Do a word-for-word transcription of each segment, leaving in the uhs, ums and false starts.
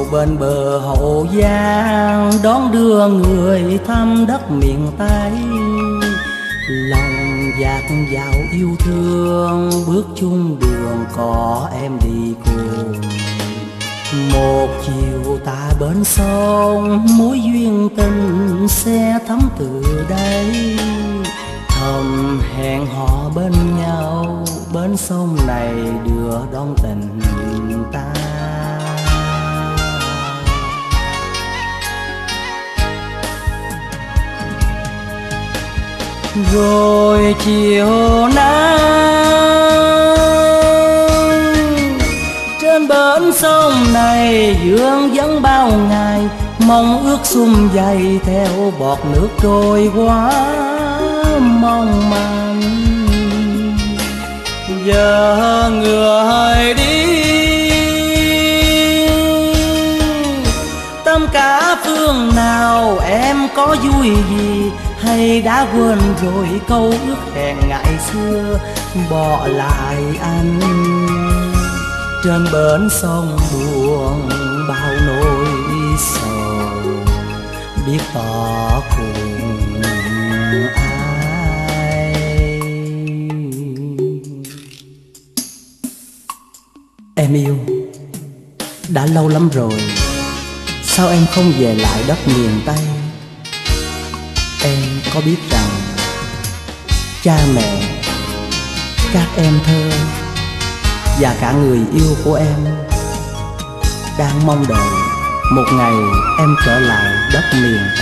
bên bờ Hậu Giang đón đưa người thăm đất miền Tây. Lòng dạt dào yêu thương, bước chung đường có em đi cùng. Một chiều ta bên sông, mối duyên tình sẽ thắm từ đây. Thầm hẹn hò bên nhau, bên sông này đưa đón tình ta. Rồi chiều nắng trên bến sông này vương vấn bao ngày, mong ước sum dày theo bọt nước trôi qua mong manh. Giờ người đi tâm cả phương nào, em có vui gì hay đã quên rồi câu ước hẹn ngày xưa bỏ lại anh. Trên bến sông buồn bao nỗi sầu, biết tỏ cùng ai. Em yêu, đã lâu lắm rồi, sao em không về lại đất miền Tây? Em có biết rằng cha mẹ, các em thơ và cả người yêu của em đang mong đợi một ngày em trở lại đất miền Tây.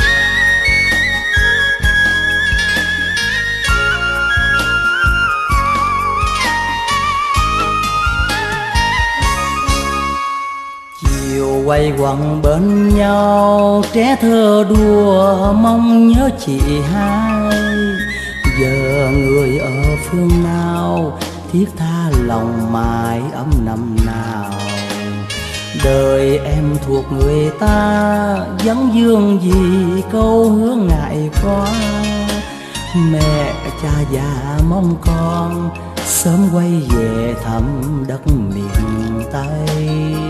Chiều quay quần bên nhau, trẻ thơ đùa mong nhớ chị hai. Giờ người ở phương nào, thiết tha lòng mãi ấm năm nào. Đời em thuộc người ta, vấn vương gì câu hứa ngại quá. Mẹ cha già mong con sớm quay về thăm đất miền Tây.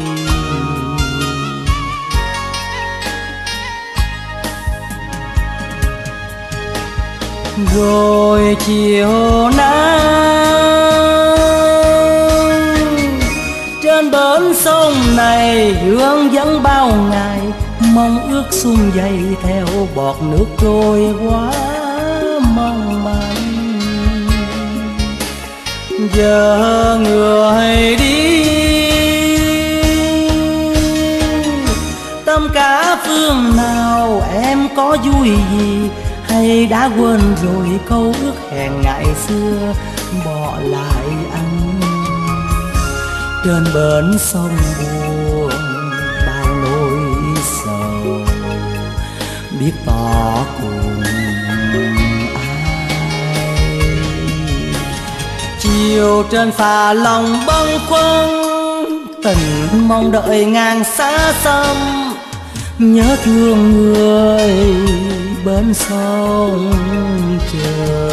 Rồi chiều nắng trên bến sông này hương vẫn bao ngày, mong ước sum dày theo bọt nước trôi quá mong manh. Giờ người đi tâm cả phương nào, em có vui gì hay đã quên rồi câu ước hẹn ngày xưa bỏ lại anh. Trên bến sông buồn bao nỗi sầu, biết tỏ cùng ai. Chiều trên phà lòng bâng khuâng, tình mong đợi ngàn xa xăm. Nhớ thương người bên sông chờ.